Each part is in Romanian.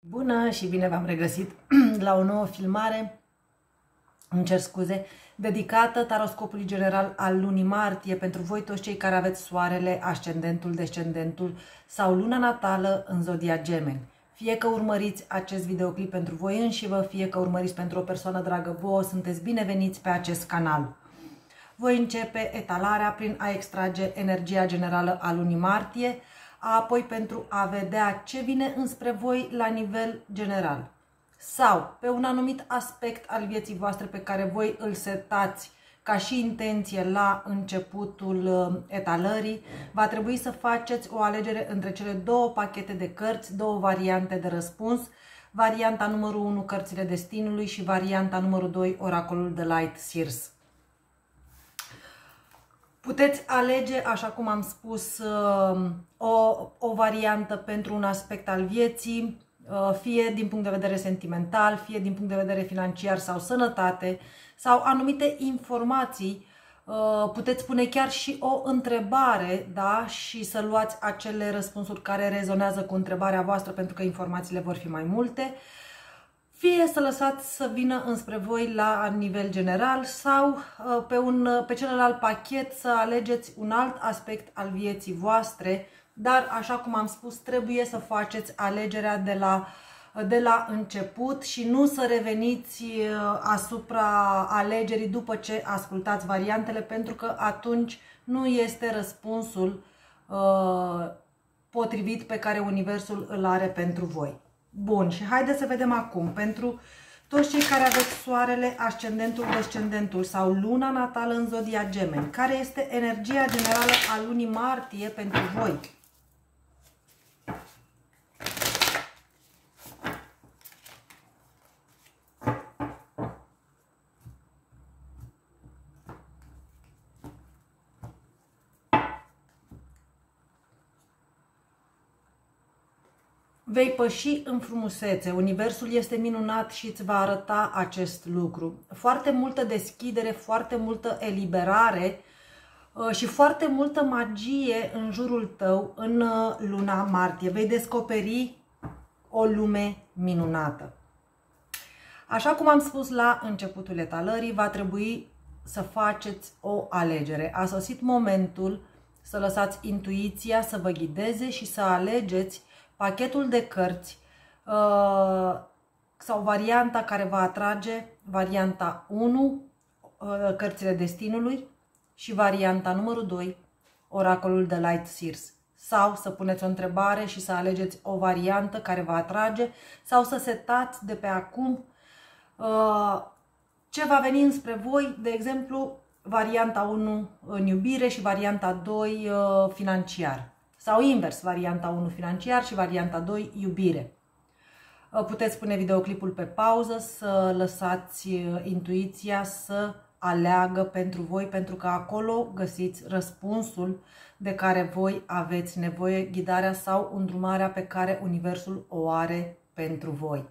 Bună și bine v-am regăsit la o nouă filmare, îmi cer scuze, dedicată taroscopului general al lunii martie pentru voi toți cei care aveți soarele, ascendentul, descendentul sau luna natală în zodia Gemeni. Fie că urmăriți acest videoclip pentru voi înșivă, fie că urmăriți pentru o persoană dragă vouă, sunteți bineveniți pe acest canal. Voi începe etalarea prin a extrage energia generală a lunii martie, apoi pentru a vedea ce vine înspre voi la nivel general. Sau pe un anumit aspect al vieții voastre pe care voi îl setați ca și intenție la începutul etalării, va trebui să faceți o alegere între cele două pachete de cărți, două variante de răspuns, varianta numărul 1, cărțile destinului, și varianta numărul 2, oracolul de Light Seers. Puteți alege, așa cum am spus, o variantă pentru un aspect al vieții, fie din punct de vedere sentimental, fie din punct de vedere financiar sau sănătate, sau anumite informații. Puteți pune chiar și o întrebare, da, și să luați acele răspunsuri care rezonează cu întrebarea voastră, pentru că informațiile vor fi mai multe. Fie să lăsați să vină înspre voi la nivel general sau pe celălalt pachet să alegeți un alt aspect al vieții voastre, dar așa cum am spus, trebuie să faceți alegerea de la început și nu să reveniți asupra alegerii după ce ascultați variantele, pentru că atunci nu este răspunsul potrivit pe care Universul îl are pentru voi. Bun, și haideți să vedem acum, pentru toți cei care aveți soarele, ascendentul, descendentul sau luna natală în zodia Gemeni, care este energia generală a lunii martie pentru voi. Vei păși în frumusețe, Universul este minunat și îți va arăta acest lucru. Foarte multă deschidere, foarte multă eliberare și foarte multă magie în jurul tău în luna martie. Vei descoperi o lume minunată. Așa cum am spus la începutul etalării, va trebui să faceți o alegere. A sosit momentul să lăsați intuiția să vă ghideze și să alegeți pachetul de cărți sau varianta care va atrage, varianta 1, cărțile destinului, și varianta numărul 2, oracolul de Light Seers. Sau să puneți o întrebare și să alegeți o variantă care va atrage, sau să setați de pe acum ce va veni înspre voi, de exemplu, varianta 1 în iubire și varianta 2 financiar. Sau invers, varianta 1 financiar și varianta 2 iubire. Puteți pune videoclipul pe pauză, să lăsați intuiția să aleagă pentru voi, pentru că acolo găsiți răspunsul de care voi aveți nevoie, ghidarea sau îndrumarea pe care Universul o are pentru voi.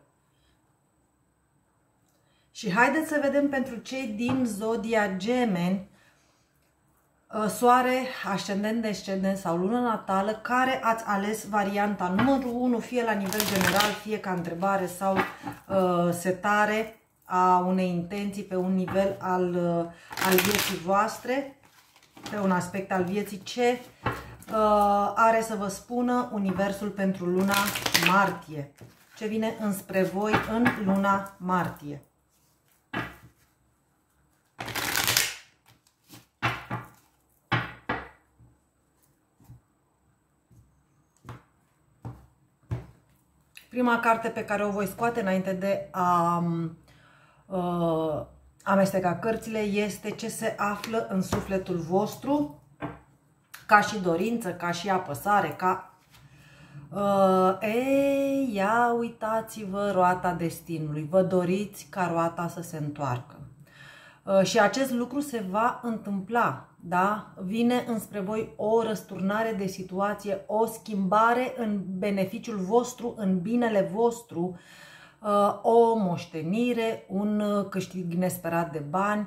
Și haideți să vedem pentru cei din zodia Gemeni, soare, ascendent, descendent sau lună natală, care ați ales varianta numărul 1, fie la nivel general, fie ca întrebare sau setare a unei intenții pe un nivel al vieții voastre, pe un aspect al vieții, ce are să vă spună Universul pentru luna martie, ce vine înspre voi în luna martie. Prima carte pe care o voi scoate înainte de a amesteca cărțile este ce se află în sufletul vostru, ca și dorință, ca și apăsare, ca... ia uitați-vă roata destinului, vă doriți ca roata să se întoarcă. Și acest lucru se va întâmpla, da? Vine înspre voi o răsturnare de situație, o schimbare în beneficiul vostru, în binele vostru, o moștenire, un câștig nesperat de bani.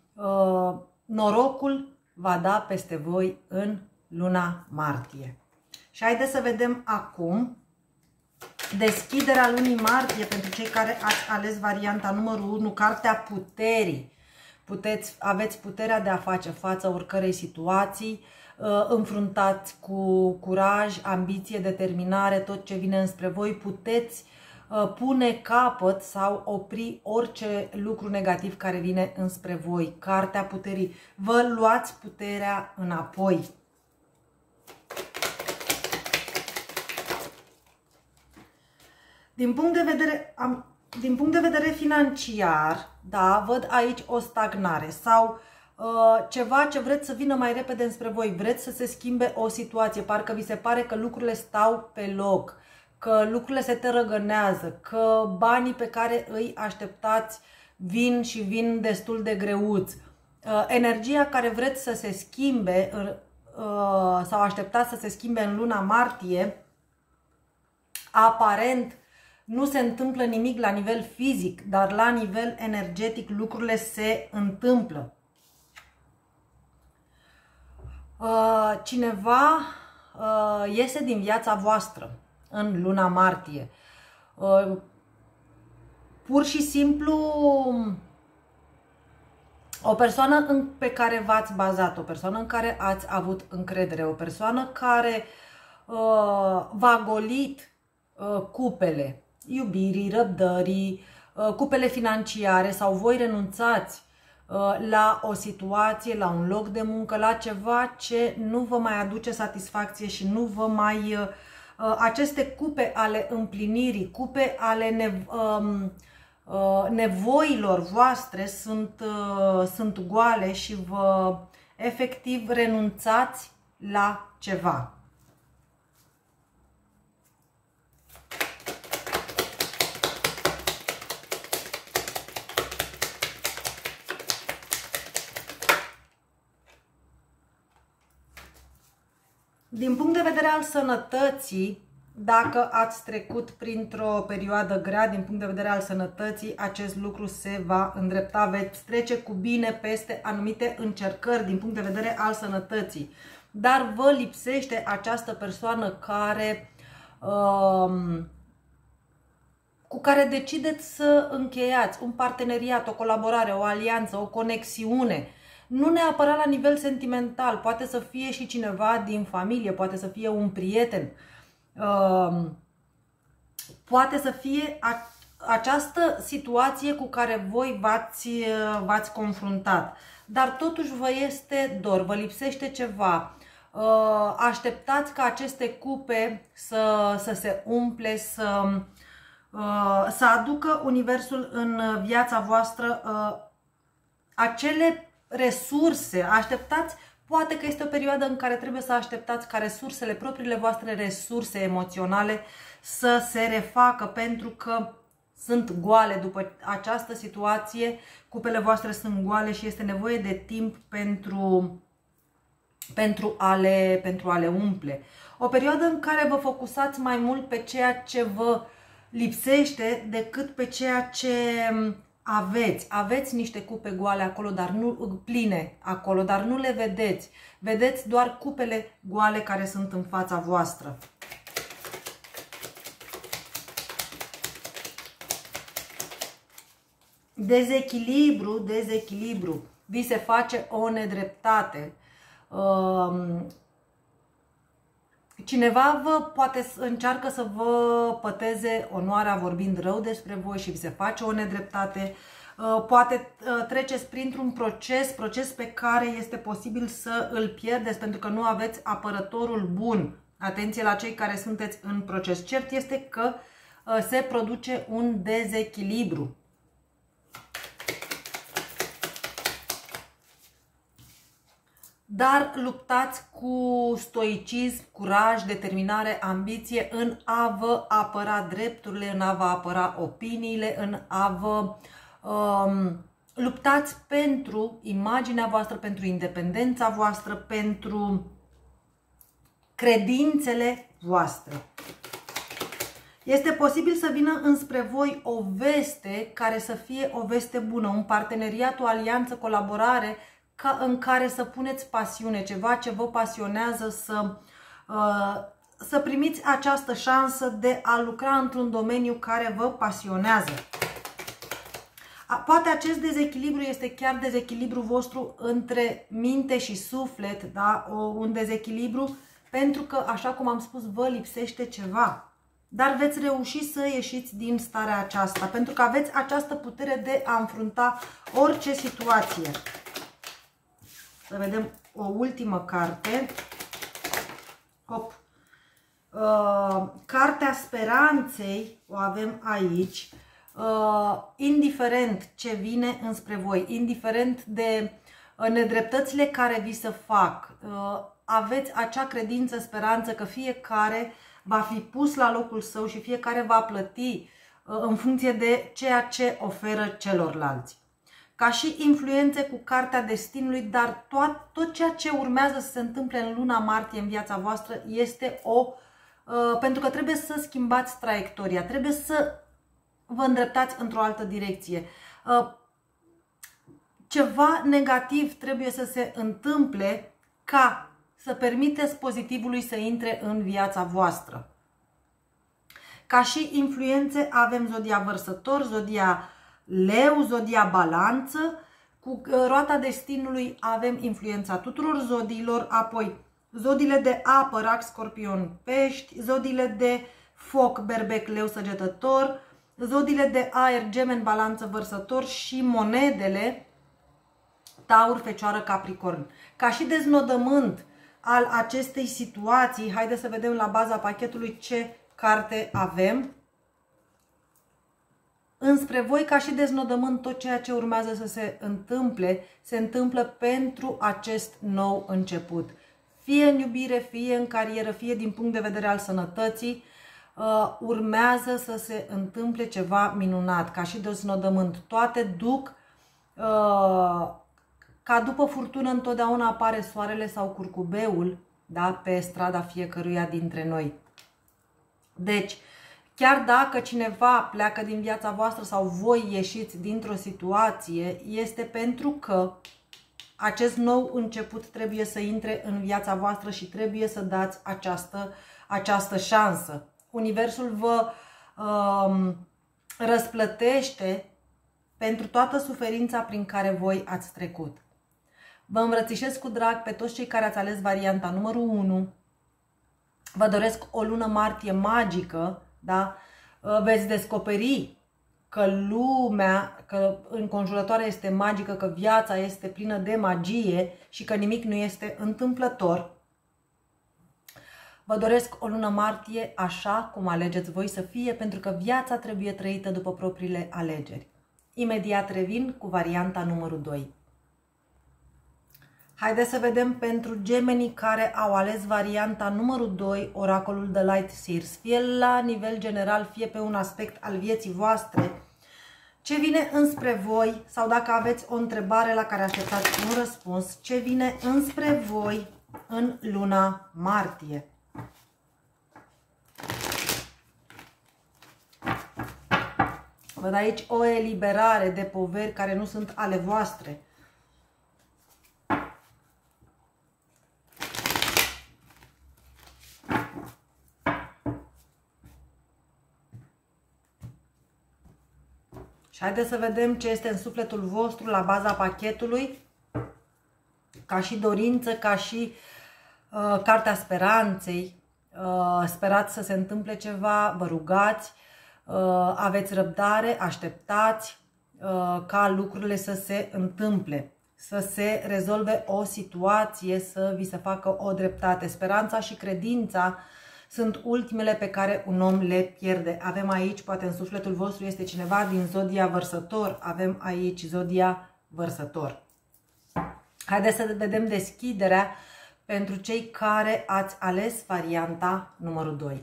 Norocul va da peste voi în luna martie. Și haideți să vedem acum Deschiderea lunii martie pentru cei care ați ales varianta numărul 1, cartea puterii. Aveți puterea de a face față oricărei situații, înfruntați cu curaj, ambiție, determinare, tot ce vine înspre voi, puteți pune capăt sau opri orice lucru negativ care vine înspre voi. Cartea puterii. Vă luați puterea înapoi. Din punct de vedere financiar, da, văd aici o stagnare sau ceva ce vreți să vină mai repede înspre voi. Vreți să se schimbe o situație, parcă vi se pare că lucrurile stau pe loc, că lucrurile se tărăgânează, că banii pe care îi așteptați vin și vin destul de greuți. Energia care vreți să se schimbe sau așteptați să se schimbe în luna martie, aparent nu se întâmplă nimic la nivel fizic, dar la nivel energetic lucrurile se întâmplă. Cineva iese din viața voastră în luna martie. Pur și simplu o persoană pe care v-ați bazat, o persoană în care ați avut încredere, o persoană care v-a golit cupele iubirii, răbdării, cupele financiare sau voi renunțați la o situație, la un loc de muncă, la ceva ce nu vă mai aduce satisfacție și nu vă mai... Aceste cupe ale împlinirii, cupe ale nevoilor voastre sunt goale și vă efectiv renunțați la ceva. Din punct de vedere al sănătății, dacă ați trecut printr-o perioadă grea, din punct de vedere al sănătății, acest lucru se va îndrepta, veți trece cu bine peste anumite încercări din punct de vedere al sănătății. Dar vă lipsește această persoană cu care decideți să încheiați un parteneriat, o colaborare, o alianță, o conexiune. Nu neapărat la nivel sentimental, poate să fie și cineva din familie, poate să fie un prieten, poate să fie această situație cu care voi v-ați confruntat. Dar totuși vă este dor, vă lipsește ceva. Așteptați ca aceste cupe să se umple, să aducă universul în viața voastră acele resurse. Așteptați, poate că este o perioadă în care trebuie să așteptați ca resursele, propriile voastre resurse emoționale să se refacă, pentru că sunt goale după această situație, cupele voastre sunt goale și este nevoie de timp pentru a le umple. O perioadă în care vă focusați mai mult pe ceea ce vă lipsește decât pe ceea ce aveți. Aveți niște cupe goale acolo, dar nu pline acolo, dar nu le vedeți. Vedeți doar cupele goale care sunt în fața voastră. Dezechilibru. Vi se face o nedreptate. Cineva poate încearcă să vă păteze onoarea vorbind rău despre voi și vi se face o nedreptate. Poate treceți printr-un proces pe care este posibil să îl pierdeți pentru că nu aveți apărătorul bun. Atenție la cei care sunteți în proces. Cert este că se produce un dezechilibru. Dar luptați cu stoicism, curaj, determinare, ambiție în a vă apăra drepturile, în a vă apăra opiniile, în a vă luptați pentru imaginea voastră, pentru independența voastră, pentru credințele voastre. Este posibil să vină înspre voi o veste care să fie o veste bună, un parteneriat, o alianță, colaborare în care să puneți pasiune, ceva ce vă pasionează, să primiți această șansă de a lucra într-un domeniu care vă pasionează. Poate acest dezechilibru este chiar dezechilibru vostru între minte și suflet, da? Un dezechilibru pentru că, așa cum am spus, vă lipsește ceva. Dar veți reuși să ieșiți din starea aceasta, pentru că aveți această putere de a înfrunta orice situație. Să vedem o ultimă carte. Hop. Cartea speranței o avem aici. Indiferent ce vine înspre voi, indiferent de nedreptățile care vi se fac, aveți acea credință, speranță că fiecare va fi pus la locul său și fiecare va plăti în funcție de ceea ce oferă celorlalți. Ca și influențe cu cartea destinului, dar tot ceea ce urmează să se întâmple în luna martie în viața voastră este pentru că trebuie să schimbați traiectoria, trebuie să vă îndreptați într-o altă direcție. Ceva negativ trebuie să se întâmple ca să permiteți pozitivului să intre în viața voastră. Ca și influențe avem zodia Vărsător, zodia Leu, zodia Balanță. Cu roata destinului avem influența tuturor zodiilor, apoi zodiile de apă, Rac, Scorpion, Pești, zodiile de foc, Berbec, Leu, Săgetător, zodiile de aer, Gemeni, Balanță, Vărsător și monedele Taur, Fecioară, Capricorn. Ca și deznodământ al acestei situații, haideți să vedem la baza pachetului ce carte avem. Înspre voi, ca și deznodământ, tot ceea ce urmează să se întâmplă pentru acest nou început. Fie în iubire, fie în carieră, fie din punct de vedere al sănătății, urmează să se întâmple ceva minunat, ca și deznodământ. Toate duc ca după furtună întotdeauna apare soarele sau curcubeul, da, pe strada fiecăruia dintre noi. Deci, chiar dacă cineva pleacă din viața voastră sau voi ieșiți dintr-o situație, este pentru că acest nou început trebuie să intre în viața voastră și trebuie să dați această șansă. Universul vă răsplătește pentru toată suferința prin care voi ați trecut. Vă îmbrățișez cu drag pe toți cei care ați ales varianta numărul 1. Vă doresc o lună martie magică, da? Veți descoperi că lumea, că înconjurătoarea este magică, că viața este plină de magie și că nimic nu este întâmplător. Vă doresc o lună martie așa cum alegeți voi să fie, pentru că viața trebuie trăită după propriile alegeri. Imediat revin cu varianta numărul 2. Haideți să vedem pentru gemenii care au ales varianta numărul 2, oracolul The Light Seers, fie la nivel general, fie pe un aspect al vieții voastre, ce vine înspre voi, sau dacă aveți o întrebare la care așteptați un răspuns, ce vine înspre voi în luna martie. Văd aici o eliberare de poveri care nu sunt ale voastre. Și haideți să vedem ce este în sufletul vostru la baza pachetului, ca și dorință, ca și cartea speranței. Sperați să se întâmple ceva, vă rugați, aveți răbdare, așteptați ca lucrurile să se întâmple, să se rezolve o situație, să vi se facă o dreptate. Speranța și credința sunt ultimele pe care un om le pierde. Avem aici, poate în sufletul vostru este cineva din zodia Vărsător, avem aici zodia Vărsător. Haideți să vedem deschiderea pentru cei care ați ales varianta numărul 2.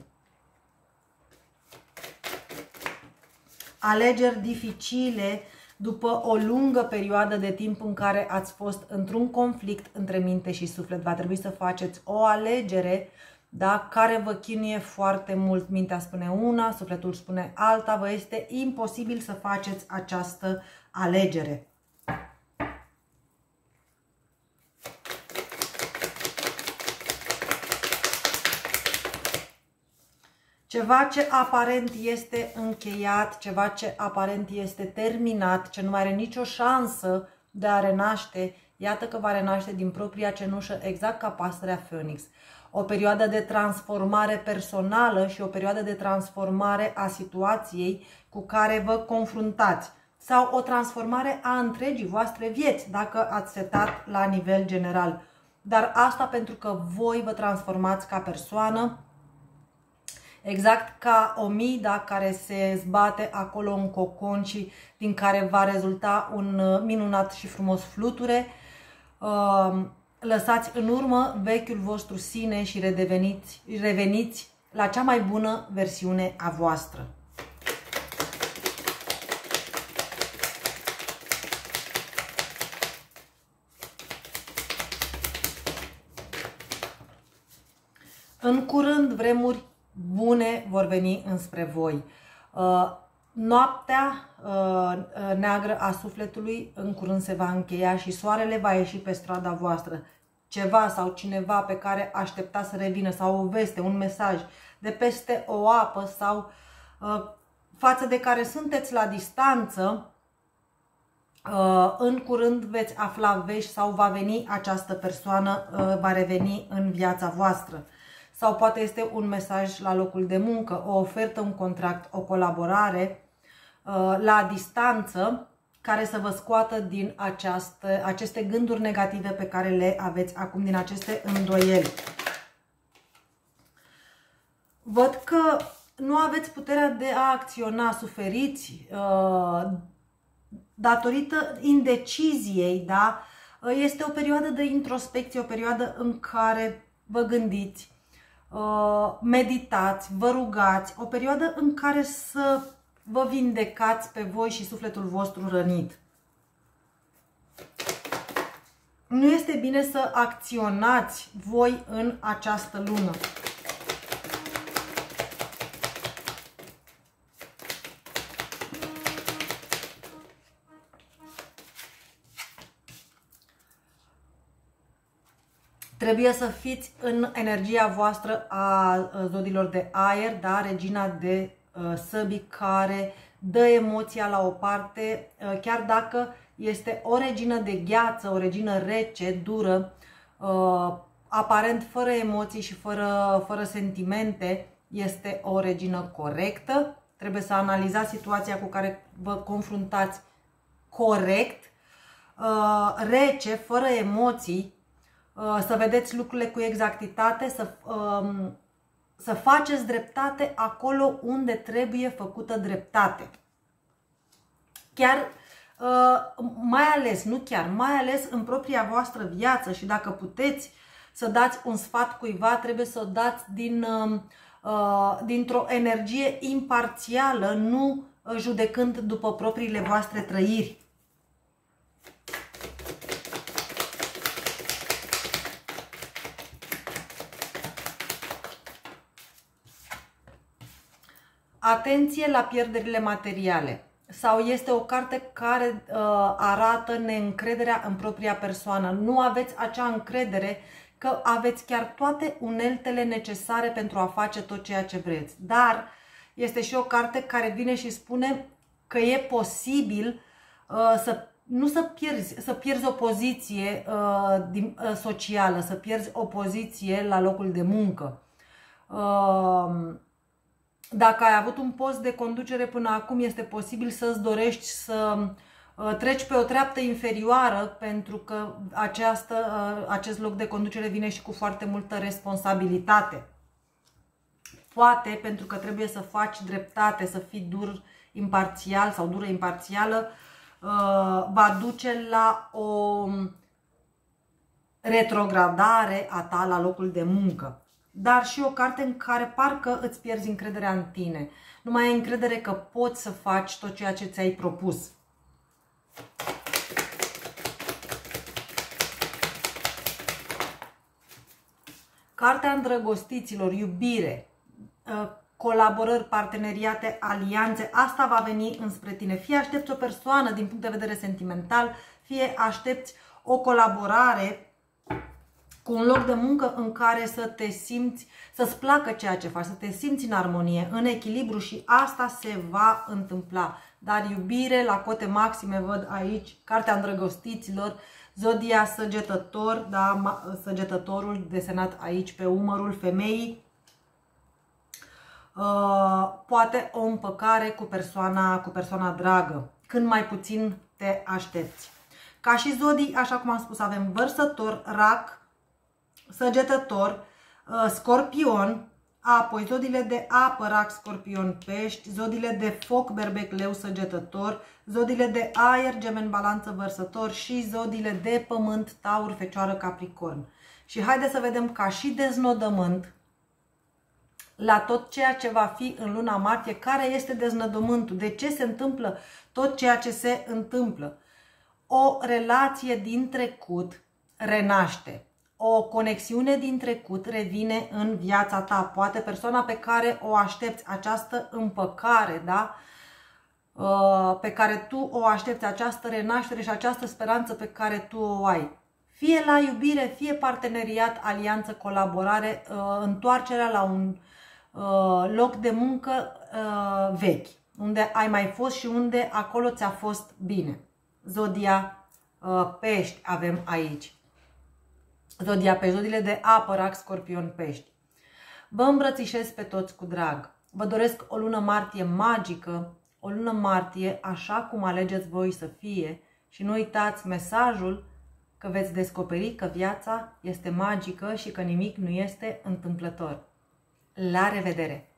Alegeri dificile după o lungă perioadă de timp în care ați fost într-un conflict între minte și suflet. Va trebui să faceți o alegere, da, care vă chinuie foarte mult. Mintea spune una, sufletul spune alta, vă este imposibil să faceți această alegere. Ceva ce aparent este încheiat, ceva ce aparent este terminat, ce nu mai are nicio șansă de a renaște, iată că va renaște din propria cenușă, exact ca pasărea Phoenix. O perioadă de transformare personală și o perioadă de transformare a situației cu care vă confruntați. Sau o transformare a întregii voastre vieți, dacă ați setat la nivel general. Dar asta pentru că voi vă transformați ca persoană, exact ca omida care se zbate acolo în cocon și din care va rezulta un minunat și frumos fluture. Lăsați în urmă vechiul vostru sine și reveniți la cea mai bună versiune a voastră. În curând, vremuri bune vor veni înspre voi. Noaptea neagră a sufletului în curând se va încheia și soarele va ieși pe strada voastră. Ceva sau cineva pe care așteptați să revină, sau o veste, un mesaj de peste o apă sau față de care sunteți la distanță, în curând veți afla vești sau va veni această persoană, va reveni în viața voastră. Sau poate este un mesaj la locul de muncă, o ofertă, un contract, o colaborare la distanță care să vă scoată din aceste gânduri negative pe care le aveți acum, din aceste îndoieli. Văd că nu aveți puterea de a acționa, suferiți datorită indeciziei, da? Este o perioadă de introspecție, o perioadă în care vă gândiți, meditați, vă rugați, o perioadă în care să vă vindecați pe voi și sufletul vostru rănit. Nu este bine să acționați voi în această lună. Trebuie să fiți în energia voastră a zodilor de aer, da? Regina de săbii care dă emoția la o parte, chiar dacă este o regină de gheață, o regină rece, dură, aparent fără emoții și fără sentimente, este o regină corectă. Trebuie să analizați situația cu care vă confruntați corect, rece, fără emoții, să vedeți lucrurile cu exactitate, să faceți dreptate acolo unde trebuie făcută dreptate. Chiar, mai ales în propria voastră viață, și dacă puteți să dați un sfat cuiva, trebuie să o dați dintr-o energie imparțială, nu judecând după propriile voastre trăiri. Atenție la pierderile materiale. Sau este o carte care arată neîncrederea în propria persoană. Nu aveți acea încredere că aveți chiar toate uneltele necesare pentru a face tot ceea ce vreți. Dar este și o carte care vine și spune că e posibil să pierzi o poziție socială, să pierzi o poziție la locul de muncă. Dacă ai avut un post de conducere până acum, este posibil să-ți dorești să treci pe o treaptă inferioară, pentru că acest loc de conducere vine și cu foarte multă responsabilitate. Poate pentru că trebuie să faci dreptate, să fii dur imparțial sau dură imparțială, va duce la o retrogradare a ta la locul de muncă. Dar și o carte în care parcă îți pierzi încrederea în tine. Nu mai ai încredere că poți să faci tot ceea ce ți-ai propus. Cartea îndrăgostiților, iubire, colaborări, parteneriate, alianțe, asta va veni înspre tine. Fie aștepți o persoană din punct de vedere sentimental, fie aștepți o colaborare cu un loc de muncă în care să te simți, să-ți placă ceea ce faci, să te simți în armonie, în echilibru și asta se va întâmpla. Dar iubire la cote maxime văd aici, cartea îndrăgostiților, zodia săgetător, da, săgetătorul desenat aici pe umărul femeii, poate o împăcare cu persoana dragă, când mai puțin te aștepți. Ca și zodii, așa cum am spus, avem Vărsător, Rac, Săgetător, Scorpion, apoi zodiile de apă, Rac, Scorpion, Pești, zodiile de foc, Berbec, Leu, Săgetător, zodiile de aer, Gemeni, Balanță, Vărsător și zodiile de pământ, Taur, Fecioară, Capricorn. Și haideți să vedem ca și deznodământ la tot ceea ce va fi în luna martie, care este deznodământul, de ce se întâmplă tot ceea ce se întâmplă. O relație din trecut renaște. O conexiune din trecut revine în viața ta. Poate persoana pe care o aștepți, această împăcare, da? Pe care tu o aștepți, această renaștere și această speranță pe care tu o ai. Fie la iubire, fie parteneriat, alianță, colaborare, întoarcerea la un loc de muncă vechi, unde ai mai fost și unde acolo ți-a fost bine. Zodia Pești avem aici. Zodia Pești, zodiile de apă, Rac, Scorpion, Pești. Vă îmbrățișez pe toți cu drag. Vă doresc o lună martie magică, o lună martie așa cum alegeți voi să fie și nu uitați mesajul că veți descoperi că viața este magică și că nimic nu este întâmplător. La revedere!